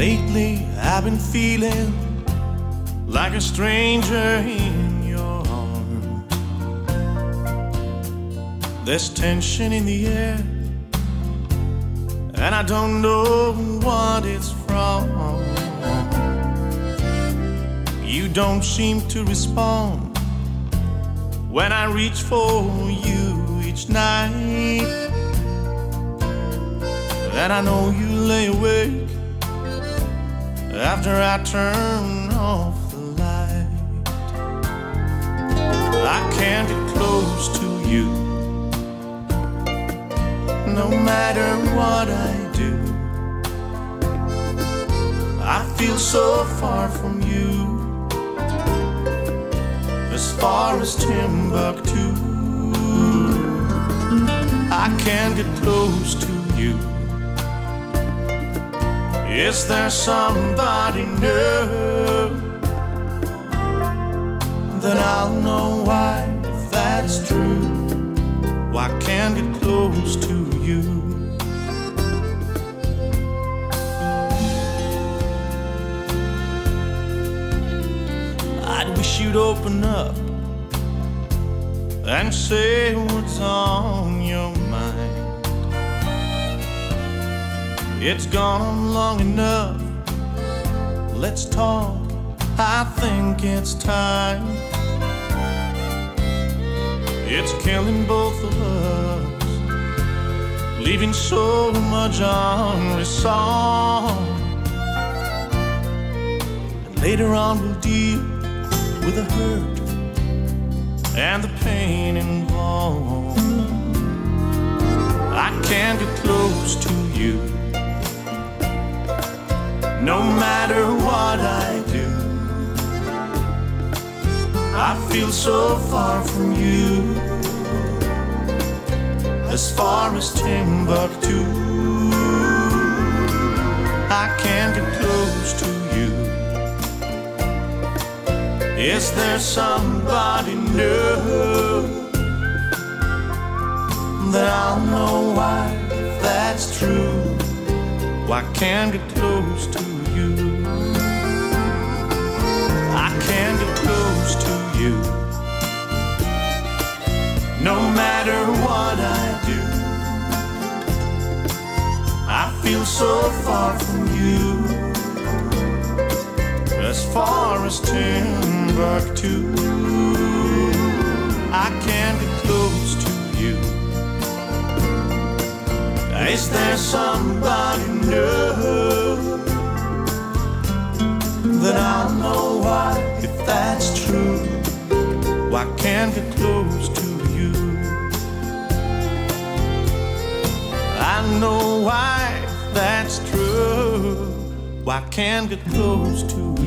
Lately I've been feeling like a stranger in your arms. There's tension in the air, and I don't know what it's from. You don't seem to respond when I reach for you each night. And I know you lay awake after I turn off the light. I can't get close to you, no matter what I do. I feel so far from you, as far as Timbuktu. I can't get close to you. Is there somebody new? Then I'll know why, if that's true. Why can't get close to you? I'd wish you'd open up and say what's on your mind. It's gone on long enough, let's talk, I think it's time. It's killing both of us, leaving so much unresolved. And later on we'll deal with the hurt and the pain involved. I can't get close to you, no matter what I do. I feel so far from you, as far as Timbuktu. I can't get close to you. Is there somebody new? Then I'll know why, if that's true. Why can't get close to you? I can't get close to you, no matter what I do. I feel so far from you, as far as Timbuktu. I can't get close to you. Is there somebody new? Then I'll know why, if that's true. Why can't get close to you? I know why, if that's true. Why can't get close to you?